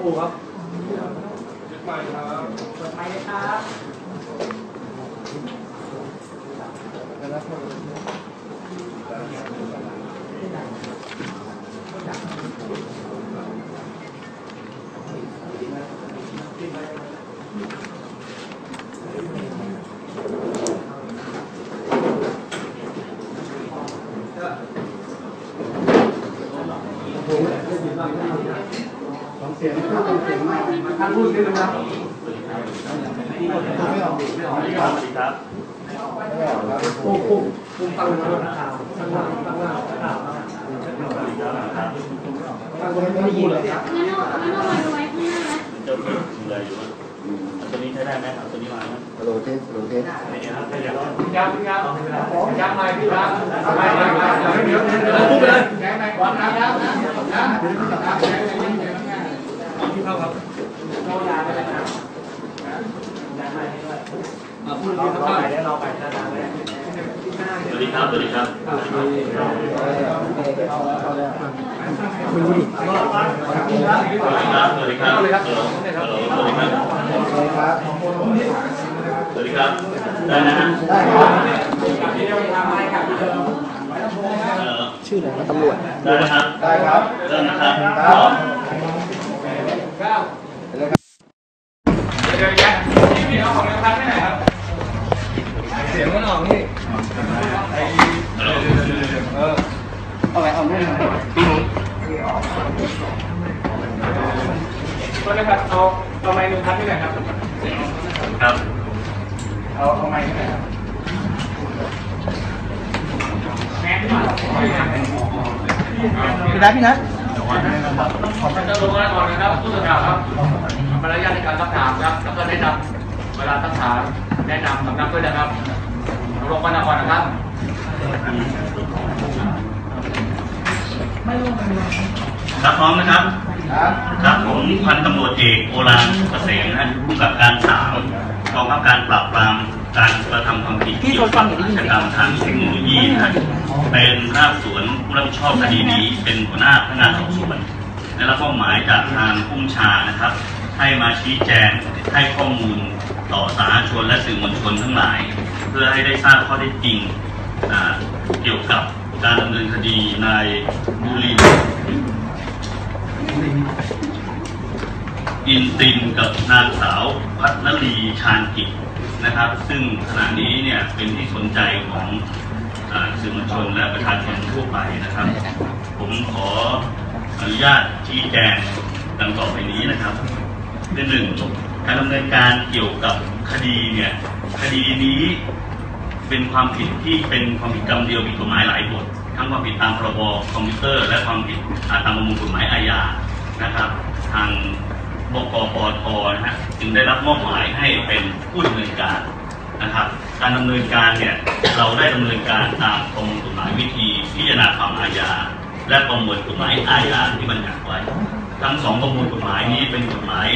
รูครับยึดไมค์ครับเปิดไมค์เลยครับเสียงมาท่านพูดนิดนึงครับไม่ออกสวัสดีครับปุ๊บตั้งข่าวตั้งข่าวไม่ได้ยินเลยครับงั้นเอามาดูไว้ข้างหน้านะเจ้าที่ดูแลอยู่ตัวนี้ใช้ได้ไหมครับตัวนี้มาไหมโรเทสนี่ครับใช่ครับยักษ์ไม้พี่รักเดี๋ยวพูดไปเลยยักษ์ไม้ก่อนนะครับที่เข้าครับเรายาไปเลยครับยักษ์ไม้ให้ด้วยพูดดีสักหน่อยแล้วเราไปด้านหน้าเลยสวัสดีครับสวัสดีครับสวัสดีครับสวัสดีครับสวัสดีครับสวัสดีครับสวัสดีครับได้นะฮะชื่ออะไรตำรวจได้นะครับได้ครับเริ่มนะครับพี่เอาของเรือพันไม่ไหนครับเสียงมันออกนี่เอาไปเอาให้หน่อยพี่หนุ่มก็เลยครับเอาไม้หนึ่งพันไม่ไหนครับครับเอาไม้ไม่ไหนครับแม่พี่นัทพี่นัทผมจะลงมาก่อนนะครับผู้สื่อข่าวครับมารยาทในการซักถามครับแล้วก็แนะนำเวลาซักถามแนะนำสำนักด้วยนะครับลงมาก่อนนะครับครับพร้อมนะครับครับผมพันตำรวจเอกโอฬารเกษมนะผู้กำกับการ3กองบังคับการปราบปรามการกระทำความผิดเกี่ยวกับอาชญากรรมทางเทคโนโลยีนะเป็นผู้รับสวนผู้รับผิดชอบคดีนี้เป็นหัวหน้าพนักงานสอบสวนได้รับมอบหมายจากทางผู้บัญชานะครับให้มาชี้แจงให้ข้อมูลต่อสาธารณชนและสื่อมวลชนทั้งหลายเพื่อให้ได้ทราบข้อเท็จจริงเกี่ยวกับการดำเนินคดีนายบุรีอินตินกับนางสาวพัฒนลีชาญกิจนะครับซึ่งขณะนี้เนี่ยเป็นที่สนใจของสื่อมวลชนและประชาชนทั่วไปนะครับผมขออนุญาตชี้แจงดังต่อไปนี้นะครับหนึ่งการดำเนินการเกี่ยวกับคดีเนี่ยคดีนี้เป็นความผิดที่เป็นความผิดกรรมเดียวมีกฎหมายหลายบททั้งความผิดตามพรบคอมพิวเตอร์และความผิดตามประมวลกฎหมายอาญานะครับทางบกปทนะฮะจึงได้รับมอบหมายให้เป็นผู้ดำเนินการนะครับการดำเนินการเนี่ยเราได้ดำเนินการตามประมวลกฎหมายวิธีพิจารณาความอาญาและประมวลกฎหมายอาญาที่บัญญัติไว้ทั้งสองประมวลกฎหมายนี้เป็นกฎหมาย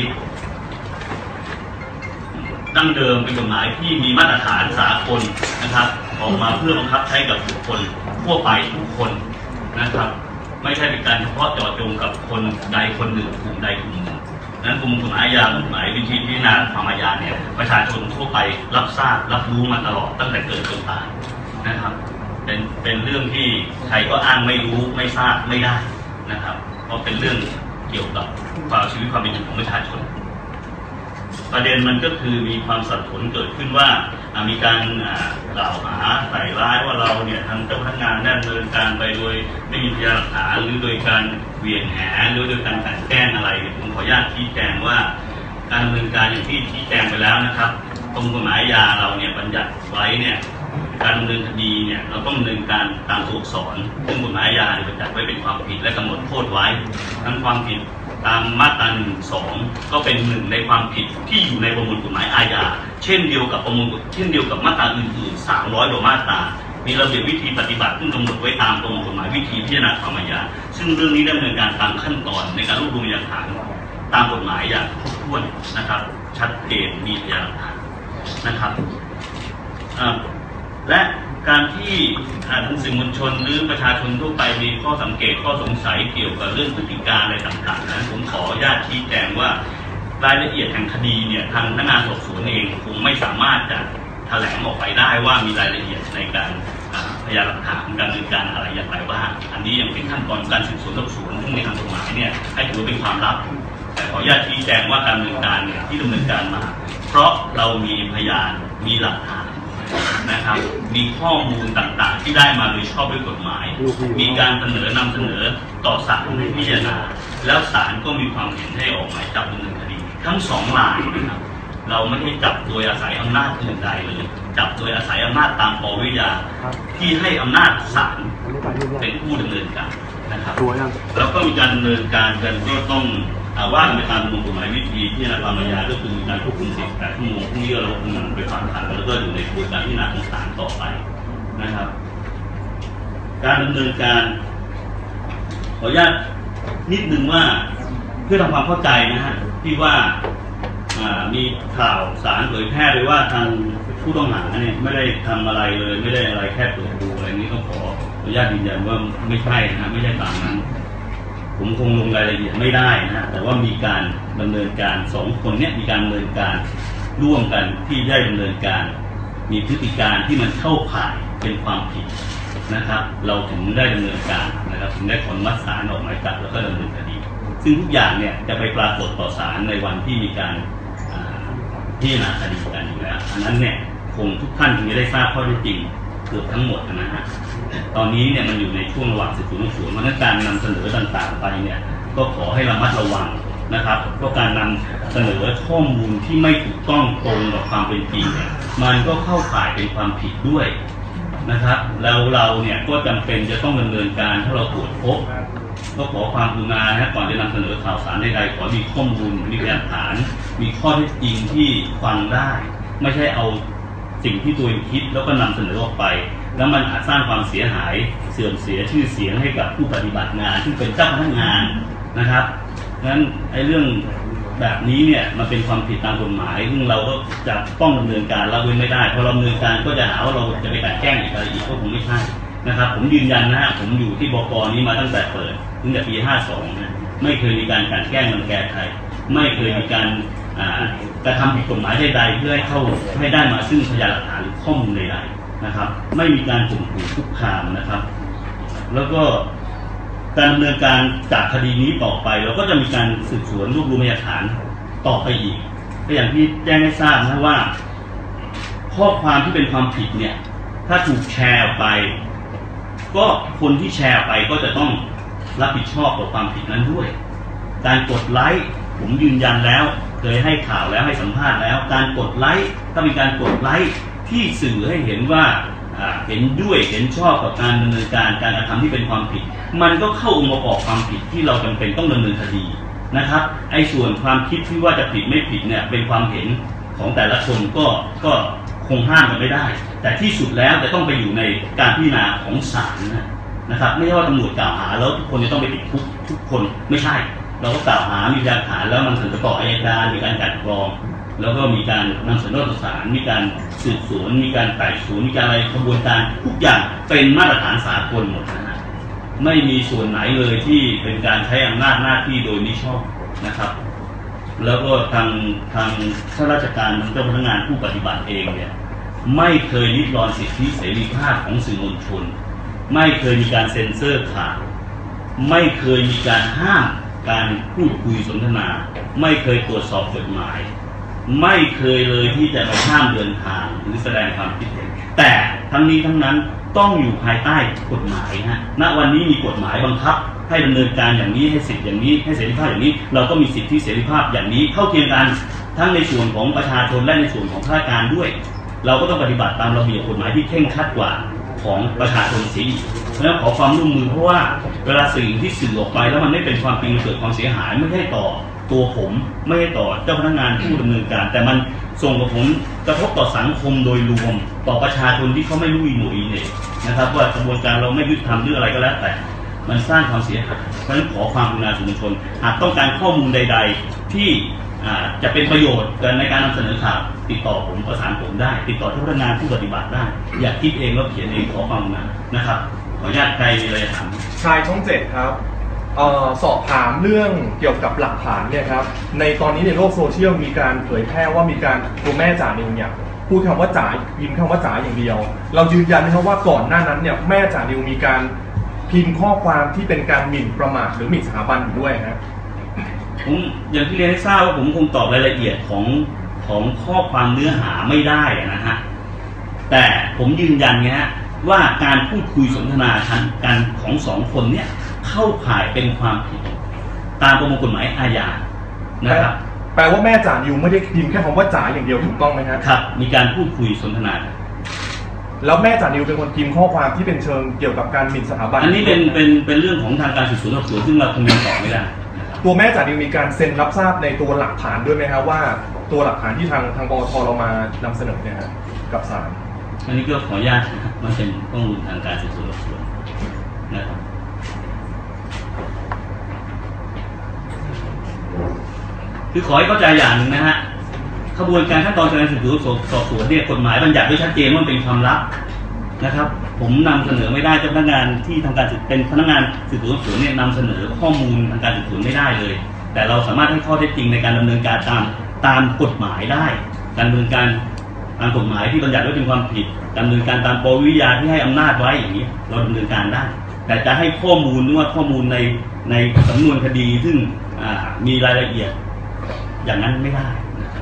ดั้งเดิมเป็นกฎหมายที่มีมาตรฐานสากลนะครับออกมาเพื่อบังคับใช้กับบุคคลทั่วไปทุกคนนะครับไม่ใช่เป็นการเฉพาะเจาะจงกับคนใดคนหนึ่งกลุ่มใดกลุ่มหนึ่งนั้นกฎหมายอาญากฎหมายวิธีพิจารณาความอาญาเนี่ยประชาชนทั่วไปรับทราบรับรู้มาตลอดตั้งแต่เกิดจนตายนะครับเป็นเรื่องที่ใครก็อ้างไม่รู้ไม่ทราบไม่ได้นะครับเพราะเป็นเรื่องเกี่ยวกับความชีวิตความเป็นอยู่ของประชาชนประเด็นมันก็คือมีความสับสนเกิดขึ้นว่ามีการกล่าวหาใส่ร้ายว่าเราเนี่ยทางเจ้าพนักงานดำเนินการไปโดยไม่มีพยานหลักฐานหรือโดยการเหวี่ยงแหหรือโดยการกลั่นแกล้งอะไรผมขออนุญาตชี้แจงว่าการดำเนินการอย่างที่ชี้แจงไปแล้วนะครับตรงกฎหมายอาญาเราเนี่ยบัญญัติไว้เนี่ยการดำเนินคดีเนี่ยเราต้องดำเนินการตามตัวอักษรซึ่งกฎหมายอาญาบัญญัติไว้เป็นความผิดและกำหนดโทษไว้ทั้งความผิดตามมาตรา1-2ก็เป็นหนึ่งในความผิดที่อยู่ในประมวลกฎหมายอาญาเช่นเดียวกับมาตราอื่นๆ300 กว่ามาตรามีระเบียบวิธีปฏิบัติซึ่งกำหนดไว้ตามประมวลกฎหมายวิธีพิจารณาความอาญาซึ่งเรื่องนี้ดำเนินการตามขั้นตอนในการรวบรวมพยานหลักฐานตามกฎหมายอย่างครบถ้วนนะครับชัดเจนมีพยานหลักฐานนะครับและการที่ทางสื่อมวลชนหรือประชาชนทั่วไปมีข้อสังเกตข้อสงสัยเกี่ยวกับเรื่องพฤติการอะไรต่างๆนั้นผมขออนุญาตชี้แจงว่ารายละเอียดแห่งคดีเนี่ยทางพนักงานสอบสวนเองคงไม่สามารถจะแถลงออกไปได้ว่ามีรายละเอียดในการพยานหลักฐานการดำเนินการอะไรอย่างไรบ้างอันนี้ยังเป็นขั้นตอนการสืบสวนสอบสวนซึ่งในทางกฎหมายเนี่ยให้ถือว่าเป็นความลับแต่ขออนุญาตชี้แจงว่าการดำเนินการเนี่ยที่ดำเนินการมาเพราะเรามีพยานมีหลักฐานนะครับมีข้อมูลต่างๆที่ได้มาโดยชอบด้วยกฎหมายมีการนำเสนอต่อศาลให้พิจารณาแล้วศาลก็มีความเห็นให้ออกหมายจับดำเนินคดีทั้งสองรายนะครับเราไม่ได้จับโดยอาศัยอำนาจอื่นใดเลยจับโดยอาศัยอำนาจตามปวิทยาที่ให้อำนาจศาลเป็นผู้ดำเนินการนะครับแล้วก็มีการดำเนินการกันก็ต้องว่าไปตามกฎหมายวิธีที่นความอาญาก็คือการควบคุม18 ชั่วโมงพรุ่งนี้เราคงนำไปฝากขังแล้วก็อยู่ในกระบวนการพิจารณาของศาลต่อไปนะครับการดำเนินการขออนุญาตนิดนึงว่าเพื่อทำความเข้าใจนะฮะที่ว่ามีข่าวสารเผยแพร่เลยว่าทางผู้ต้องหาเนี่ยไม่ได้ทำอะไรเลยไม่ได้อะไรแค่เปิดดูอะไรนี้ก็ขออนุญาตยืนยันว่าไม่ใช่นะไม่ใช่ตามนั้นผมคงลงรายละเอียดไม่ได้นะแต่ว่ามีการดำเนินการ2 คนเนี่ยมีการดำเนินการร่วมกันที่ได้ดำเนินการมีพฤติการที่มันเข้าข่ายเป็นความผิดนะครับเราถึงได้ดำเนินการนะครับถึงได้ขออนุมัติศาลออกหมายจับแล้วก็ดำเนินคดีซึ่งทุกอย่างเนี่ยจะไปปรากฏต่อศาลในวันที่มีการพิจารณาคดีกันอยู่แล้วอันนั้นเนี่ยคงทุกท่านคงจะได้ทราบข้อเท็จจริงเกือบทั้งหมดนะฮะตอนนี้เนี่ยมันอยู่ในช่วงระหว่างสืบสวนสอบสวนเพราะฉะนั้นการนำเสนอต่างๆไปเนี่ยก็ขอให้ระมัดระวังนะครับเพราะการนำเสนอข้อมูลที่ไม่ถูกต้องตรงกับความเป็นจริงเนี่ยมันก็เข้าข่ายเป็นความผิดด้วยนะครับแล้วเราเนี่ยก็จำเป็นจะต้องดำเนินการถ้าเราตรวจพบก็ขอความกรุณานะก่อนจะนำเสนอข่าวสารใดๆขอมีข้อมูลมีพยานฐานมีข้อเท็จจริงที่ฟังได้ไม่ใช่เอาสิ่งที่ตัวเองคิดแล้วก็นำเสนอออกไปแล้วมันอาจสร้างความเสียหายเสื่อมเสียชื่อเสียงให้กับผู้ปฏิบัติงานที่เป็นเจ้าพนักงานนะครับงั้นไอ้เรื่องแบบนี้เนี่ยมันเป็นความผิดตามกฎหมายซึ่งเราก็จะต้องดำเนินการละเว้นไม่ได้พอเราดำเนินการก็จะหาว่าเราจะไปกลั่นแกล้งอีกอะไรอีกก็คงไม่ใช่นะครับผมยืนยันนะฮะผมอยู่ที่บก.นี้มาตั้งแต่เปิดตั้งแต่ปี52นะไม่เคยมีการกลั่นแกล้งรังแกใครไม่เคยมีการกระทำผิดกฎหมายใดๆเพื่อให้ได้มาซึ่งพยานหลักฐานหรือข้อมูลใดๆนะครับไม่มีการข่มขู่คุกคามนะครับแล้วก็การดำเนินการจากคดีนี้ต่อไปเราก็จะมีการสืบสวนรวบรวมพยานหลักฐานต่อไปอีกก็อย่างที่แจ้งให้ทราบนะว่าข้อความที่เป็นความผิดเนี่ยถ้าถูกแชร์ออกไปก็คนที่แชร์ไปก็จะต้องรับผิดชอบต่อความผิดนั้นด้วยการกดไลค์ผมยืนยันแล้วเคยให้ข่าวแล้วให้สัมภาษณ์แล้วการกดไลค์ถ้ามีการกดไลค์ที่สื่อให้เห็นว่าเห็นด้วยเห็นชอบกับการดำเนินการกระทำที่เป็นความผิดมันก็เข้าองค์ประกอบความผิดที่เราจำเป็นต้องดำเนินคดีนะครับไอ้ส่วนความคิดที่ว่าจะผิดไม่ผิดเนี่ยเป็นความเห็นของแต่ละคนก็คงห้ามกันไม่ได้แต่ที่สุดแล้วจะต้องไปอยู่ในการพิจารณาของศาลนะครับไม่ใช่ว่าตำรวจกล่าวหาแล้วทุกคนจะต้องไปติดคุกทุกคนไม่ใช่เราก็กล่าวหามีพยานหลักฐานแล้วมันถึงจะต่ออัยการมีการกลั่นกรองแล้วก็มีการนำเสนอต่อศาลมีการสืบสวนมีการไต่สวนมีการอะไรกระบวนการทุกอย่างเป็นมาตรฐานสากลหมดนะฮะไม่มีส่วนไหนเลยที่เป็นการใช้อำนาจหน้าที่โดยมิชอบนะครับแล้วก็ทางข้าราชการเจ้าพนักงานผู้ปฏิบัติเองเนี่ยไม่เคยริดรอนสิทธิเสรีภาพของสื่อมวลชนไม่เคยมีการเซ็นเซอร์ข่าวไม่เคยมีการห้ามการพูดคุยสนทนาไม่เคยตรวจสอบจดหมายไม่เคยเลยที่จะไปห้ามเดินทางหรือแสดงความคิดเห็นแต่ทั้งนี้ทั้งนั้นต้องอยู่ภายใต้กฎหมายฮะณวันนี้มีกฎหมายบังคับให้ดำเนินการอย่างนี้ให้สิทธิอย่างนี้ให้เสรีภาพอย่างนี้เราก็มีสิทธิเสรีภาพอย่างนี้เท่าเทียมกันทั้งในส่วนของประชาชนและในส่วนของข้าราชการด้วยเราก็ต้องปฏิบัติตามระเบียบกฎหมายที่เคร่งครัดกว่าของประชาชนเสียอีกเพราะฉะนั้นขอความร่วมมือเพราะว่าเวลาสิ่งที่สื่อออกไปแล้วมันไม่เป็นความจริงเกิดความเสียหายไม่ใช่ต่อตัวผมไม่ใช่ต่อเจ้าพนักงานผู้ดำเนินการแต่มันส่งผลกระทบต่อสังคมโดยรวมต่อประชาชนที่เขาไม่รู้อีหนุ่ยเนี่ยนะครับว่ากระบวนการเราไม่ยุติธรรมหรืออะไรก็แล้วแต่มันสร้างความเสียหายเพราะฉะนั้นขอความกรุณาสื่อมวลชนหากต้องการข้อมูลใดๆที่จะเป็นประโยชน์ในการนำเสนอข่าวติดต่อผมประสานผมได้ติดต่อเจ้าพนักงานผู้ปฏิบัติได้อย่าคิดเองแล้วเขียนเองขอความกรุณานะครับขออนุญาตใครมีอะไรถามชายช่อง 7ครับสอบถามเรื่องเกี่ยวกับหลักฐานเนี่ยครับในตอนนี้ในโลกโซเชียลมีการเผยแพร่ว่ามีการตัวแม่จ๋านิวเนี่ยพูดคำว่าจ๋าพิมพ์คำว่าจ๋าอย่างเดียวเรายืนยันนะครับว่าก่อนหน้านั้นเนี่ยแม่จ๋านิวมีการพิมพ์ข้อความที่เป็นการหมิ่นประมาทหรือหมิ่นสถาบันอยู่ด้วยครับผมอย่างที่เรียนให้ทราบว่าผมคงตอบรายละเอียดของข้อความเนื้อหาไม่ได้นะฮะแต่ผมยืนยันนะฮะว่าการพูดคุยสนทนากันของสองคนเนี่ยเข้าข่ายเป็นความผิดตามประมวลกฎหมายอาญานะครับแปลว่าแม่จ๋านิวไม่ได้พิมพ์แค่คำว่าจ๋าอย่างเดียวถูกต้องไหมครับครับมีการพูดคุยสนทนาแล้วแม่จ๋านิวเป็นคนพิมพ์ข้อความที่เป็นเชิงเกี่ยวกับการหมิ่นสถาบันอันนี้เป็นเรื่องของทางการสืบสวนสอบสวนซึ่งเราคงยังตอบไม่ได้ตัวแม่จ๋านิวมีการเซ็นรับทราบในตัวหลักฐานด้วยไหมครับว่าตัวหลักฐานที่ทางปปชเรามานำเสนอเนี่ยกับศาลอันนี้ก็ขออนุญาตมันเป็นข้อมูลทางการสืบสวนสอบสวนนะครับคือขอให้เข้าใจอย่างนึงนะฮะขบวนการขั้นตอนการสืบสวนสอบสวนเนี่ยกฎหมายบัญญัติไว้ชัดเจนว่าเป็นความลับนะครับผมนำเสนอไม่ได้เจ้าพนักงานที่ทำการเป็นพนักงานสืบสวนสอบสวนเนี่ยนำเสนอข้อมูลทางการสืบสวนไม่ได้เลยแต่เราสามารถให้ข้อเท็จจริงในการดำเนินการตามกฎหมายได้การดำเนินการตามกฎหมายที่บัญญัติไว้เป็นความผิดดำเนินการตามปวิยาที่ให้อำนาจไว้อย่างนี้เราดำเนินการได้แต่จะให้ข้อมูลหรือว่าข้อมูลในสำนวนคดีซึ่งมีรายละเอียดอย่างนั้นไม่ได้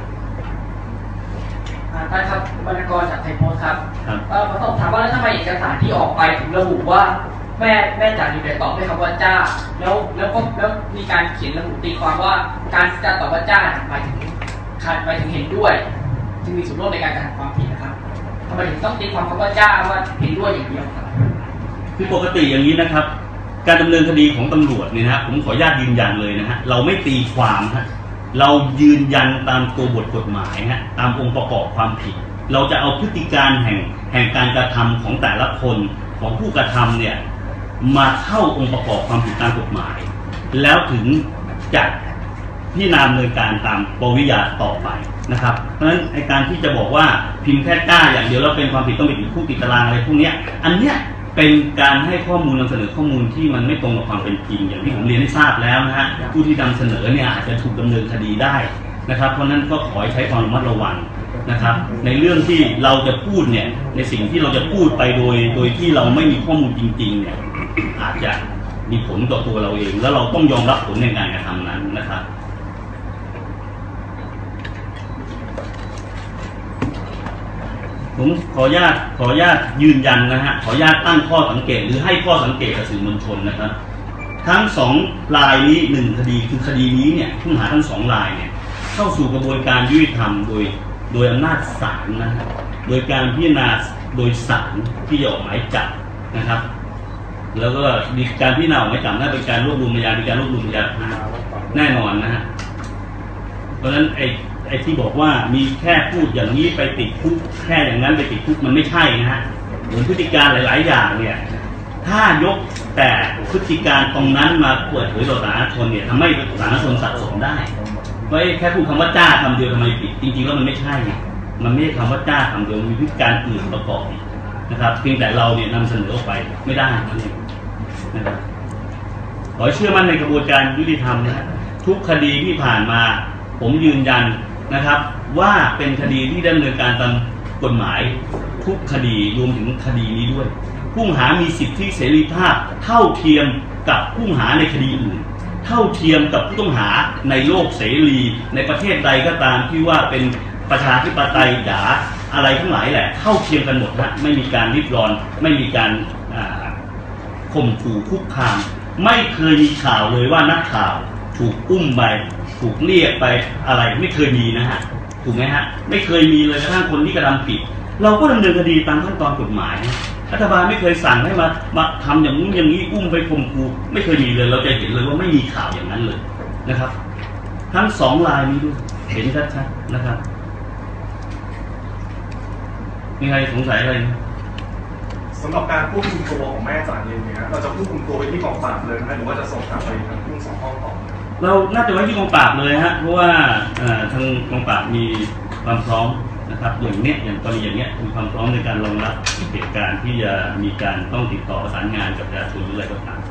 ท่านครับบรรณกรจากไทยโพสต์ครับผมต้องถามว่าแล้วทำไมเอกสารที่ออกไปถึงระบุว่าแม่จ๋านิวตอบด้วยคำว่าจ้าแล้วมีการเขียนระบุตีความว่าการจะตอบว่าจ้าหมายถึงเห็นด้วยจึงมีส่วนร่วมในการกระทำความผิดนะครับทำไมถึงต้องตีความคำว่าจ้าว่าเห็นด้วยอย่างเดียวครับคือปกติอย่างนี้นะครับการดำเนินคดีของตำรวจเนี่ยนะผมขออนุญาตยืนยันเลยนะฮะเราไม่ตีความฮะเรายืนยันตามตัวบทกฎหมายฮะตามองค์ประกอบความผิดเราจะเอาพฤติการแห่งการกระทำของแต่ละคนของผู้กระทำเนี่ยมาเข้าองค์ประกอบความผิดตามกฎหมายแล้วถึงจะพิจารณาดำเนินการตามปวิยาต่อไปนะครับเพราะฉะนั้นในการที่จะบอกว่าพิมพ์แค่กล้าอย่างเดียวแล้วเป็นความผิดต้องไปถึงผู้ติดตารางอะไรพวกนี้อันเนี้ยเป็นการให้ข้อมูลนำเสนอข้อมูลที่มันไม่ตรงกับความเป็นจริงอย่างที่ผมเรียนให้ทราบแล้วนะฮะผู้ที่นำเสนอเนี่ยอาจจะถูกดำเนินคดีได้นะครับเพราะนั้นก็ขอให้ใช้ความระมัดระวังนะครับในเรื่องที่เราจะพูดเนี่ยในสิ่งที่เราจะพูดไปโดยที่เราไม่มีข้อมูลจริงๆเนี่ยอาจจะมีผลต่อตัวเราเองแล้วเราต้องยอมรับผลในการกระทำนั้นนะครับผมขออนุญาตยืนยันนะฮะขออนุญาตตั้งข้อสังเกตหรือให้ข้อสังเกตกับสื่อมวลชนนะครับทั้ง2รายนี้1คดีคือคดีนี้เนี่ยผู้ต้องหาทั้ง2รายเนี่ยเข้าสู่กระบวนการยุติธรรมโดยอำนาจศาลนะครับโดยการพิจารณาโดยศาลที่จะออกหมายจับนะครับแล้วก็การพิจารณาออกหมายจับน่าเป็นการรวบรวมพยานเป็นการรวบรวมพยานแน่นอนนะฮะเพราะฉะนั้นไอ้ที่บอกว่ามีแค่พูดอย่างนี้ไปติดคุกแค่อย่างนั้นไปติดคุกมันไม่ใช่นะฮะเหมือนพฤติการหลายๆอย่างเนี่ยถ้ายกแต่พฤติการตรงนั้นมาเปิดเผยต่อสาธารณชนเนี่ยทำให้สาธารณชนสับสนได้ไว้แค่พูดคำว่าจ้าคำเดียวทำไมผิดจริงๆแล้วมันไม่ใช่มันไม่ใช่คำว่าจ้าคำเดียวมีพฤติการอื่นประกอบนะครับเพียงแต่เราเนี่ยนำเสนอออกไปไม่ได้นั่นเองนะครับขอเชื่อมั่นในกระบวนการยุติธรรมนะทุกคดีที่ผ่านมาผมยืนยันนะครับว่าเป็นคดีที่ดำเนินการตามกฎหมายทุกคดีรวมถึงคดีนี้ด้วยผู้ต้องหามีสิทธิเสรีภาพเท่าเทียมกับผู้ต้องหาในคดีอื่นเท่าเทียมกับผู้ต้องหาในโลกเสรีในประเทศใดก็ตามที่ว่าเป็นประชาธิปไตยจ๋าอะไรทั้งหลายแหละเท่าเทียมกันหมดนะไม่มีการริดรอนไม่มีการข่มขู่คุกคามไม่เคยมีข่าวเลยว่านักข่าวถูกอุ้มไปถูกเรียกไปอะไรไม่เคยมีนะฮะถูกไหมฮะไม่เคยมีเลยกระทั่งคนที่กระทำผิดเราก็ดำเนินคดีตามขั้นตอนกฎหมายรัฐบาลไม่เคยสั่งให้มาทำอย่างนู้นอย่างนี้อุ้มไปข่มขู่ไม่เคยมีเลยเราจะเห็นเลยว่าไม่มีข่าวอย่างนั้นเลยนะครับทั้ง2รายนี้ด้วยเห็นชัดๆนะครับมีใครสงสัยอะไรสำหรับการควบคุมตัวของแม่จ๋าเองเนี่ยเราจะควบคุมตัวไปที่กองปราบเลยไหมหรือว่าจะส่งกลับไปทางทุ่งสองห้องต่อเราน่าจะไว้ที่กองปราบเลยฮะเพราะว่าทางกองปราบมีความพร้อมนะครับอย่างกรณีอย่างเนี้ยมีความพร้อมในการรองรับเหตุการณ์ที่จะมีการต้องติดต่อประสานงานกับประชาชนหรืออะไรก็ตาม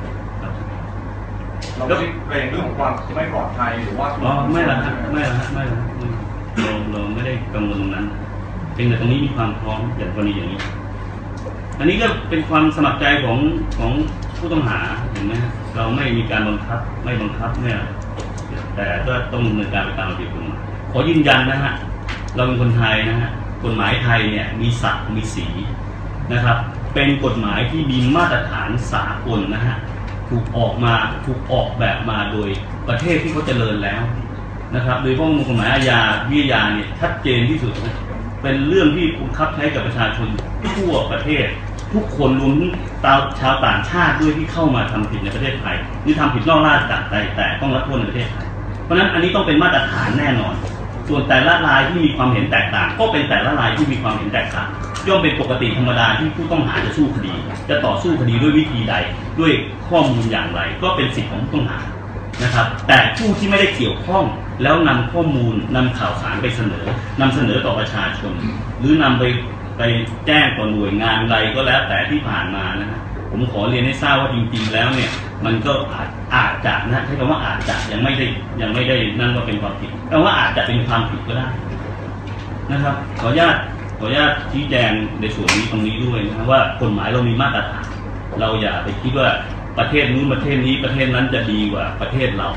เราไม่เกรงเรื่องของความไม่ปลอดภัยหรือว่าไม่ละฮะเราไม่ได้กังวลตรงนั้นเพียงแต่ตรงนี้มีความพร้อมอย่างกรณีอย่างนี้อันนี้ก็เป็นความสมัครใจของผู้ต้องหาเห็นไหมเราไม่มีการบังคับเนี่ยแต่ก็ต้องดำเนินการไปตามระเบียบกฎหมายขอยืนยันนะฮะเราเป็นคนไทยนะฮะกฎหมายไทยเนี่ยมีศักดิ์มีสีนะครับเป็นกฎหมายที่มีมาตรฐานสากลนะฮะถูกออกแบบมาโดยประเทศที่เขาเจริญแล้วนะครับโดยเฉพาะกฎหมายอาญาวิทยาเนี่ยชัดเจนที่สุดนะเป็นเรื่องที่บังคับใช้กับประชาชนทั่วประเทศทุกคนรวมถึงชาวต่างชาติด้วยที่เข้ามาทำผิดในประเทศไทยหรือทำผิดนอกราชอาณาจักรใดแต่ต้องรับโทษในประเทศไทยเพราะฉะนั้นอันนี้ต้องเป็นมาตรฐานแน่นอนส่วนแต่ละรายที่มีความเห็นแตกต่างก็เป็นแต่ละรายที่มีความเห็นแตกต่างย่อมเป็นปกติธรรมดาที่ผู้ต้องหาจะสู้คดีจะต่อสู้คดีด้วยวิธีใดด้วยข้อมูลอย่างไรก็เป็นสิทธิของผู้ต้องหานะครับแต่ผู้ที่ไม่ได้เกี่ยวข้องแล้วนำข้อมูลนำข่าวสารไปนำเสนอต่อประชาชนหรือนำไปแจ้งต่อหน่วยงานใดก็แล้วแต่ที่ผ่านมานะฮะผมขอเรียนให้ทราบว่าจริงๆแล้วเนี่ยมันก็อาจจะนะใช้คำว่าอาจจะยังไม่ได้นั่นว่าเป็นความผิดแต่ว่าอาจจะเป็นความผิดก็ได้นะครับขออนุญาตชี้แจงในส่วนนี้ตรงนี้ด้วยนะว่ากฎหมายเรามีมาตรฐานเราอย่าไปคิดว่าประเทศนู้นประเทศนี้ประเทศนั้นจะดีกว่าประเทศเรา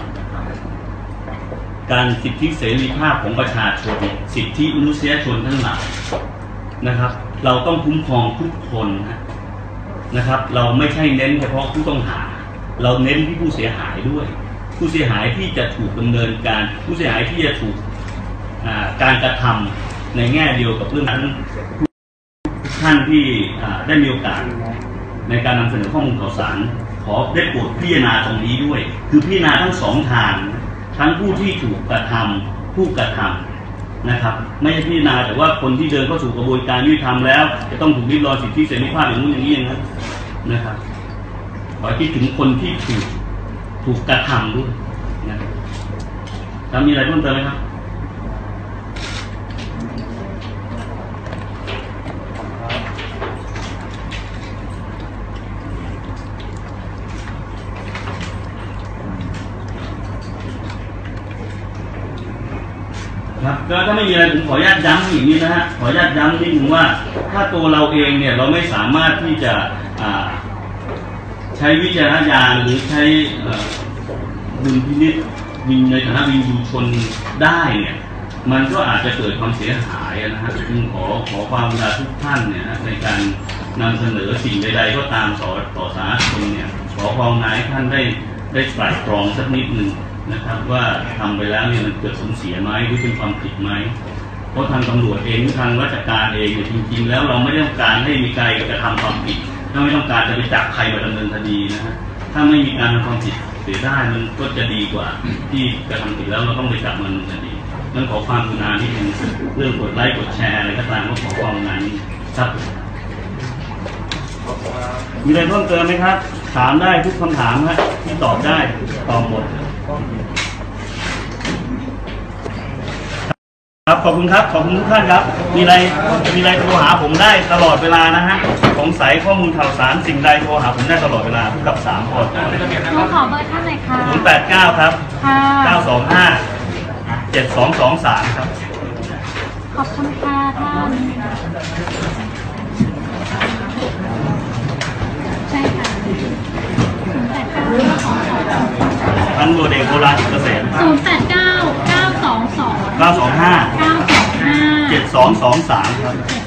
การสิทธิเสรีภาพของประชาชนสิทธิมนุษยชนทั้งหลายนะครับเราต้องคุ้มครองทุกคนนะครับเราไม่ใช่เน้นเฉพาะผู้ต้องหาเราเน้นที่ผู้เสียหายด้วยผู้เสียหายที่จะถูกดำเนินการผู้เสียหายที่จะถูกการกระทำในแง่เดียวกับเรื่องนั้นท่านที่ได้มีโอกาสในการนำเสนอข้อมูลข่าวสารขอได้โปรดพิจารณาตรงนี้ด้วยคือพิจารณาทั้งสองทางทั้งผู้ที่ถูกกระทำผู้กระทำนะครับไม่ใช่พิจารณาแต่ว่าคนที่เดินเข้าสู่กระบวนการยุติธรรมแล้วจะต้องถูกริดรอนสิทธิเสรีภาพอย่างนู้นอย่างนี้อย่างนั้นนะครับขอคิดถึงคนที่ถูกกระทำด้วยนะครับมีอะไรเพิ่มเติมไหมครับก็ถ้าไม่มีอะไรผมขออนุญาตย้ำอีกนิดนะฮะขออนุญาตย้ำนิดนึงว่าถ้าตัวเราเองเนี่ยเราไม่สามารถที่จะใช้วิจารณญาณหรือใช้ดุลพินิจในฐานะวินยูชนได้เนี่ยมันก็อาจจะเกิดความเสียหายนะฮะจึงขอความกรุณาทุกท่านเนี่ยในการนำเสนอสิ่งใดๆก็ตามต่อสาธารณชนเนี่ยขอความนายท่านได้ไตร่ตรองสักนิดนึงนะครับว่าทำไปแล้วเนี่ยมันเกิดผลเสียไหมหรือเป็นความผิดไหมเพราะทางตำรวจเองหรือทางราชการเองเนี่ยจริงๆแล้วเราไม่ต้องการให้มีใครกระทำความผิดถ้าไม่ต้องการจะไปจับใครมาดำเนินคดีนะฮะถ้าไม่มีการทำความผิดเสียได้มันก็จะดีกว่าที่กระทำผิดแล้วเราต้องไปจับมันดำเนินคดีนั้นขอความกรุณาที่เป็นเรื่องกดไลค์กดแชร์อะไรก็ตามก็ขอความกรุณาครับมีอะไรเพิ่มเติมไหมครับถามได้ทุกคำถามครับที่ตอบได้ตอบหมดครับขอบคุณครับขอบคุณทุกท่านครับมีอะไรโทรหาผมได้ตลอดเวลานะฮะสงสัยข้อมูลข่าวสารสิ่งใดโทรหาผมได้ตลอดเวลาทุกกับ3 คนขอเบอร์ท่านหน่อยค่ะ 089ครับ925 7223ครับขอบคุณค่ะท่านใช่ค่ะพันโรเดกโบราณเกษตร 089 922 925 925 7223ครับ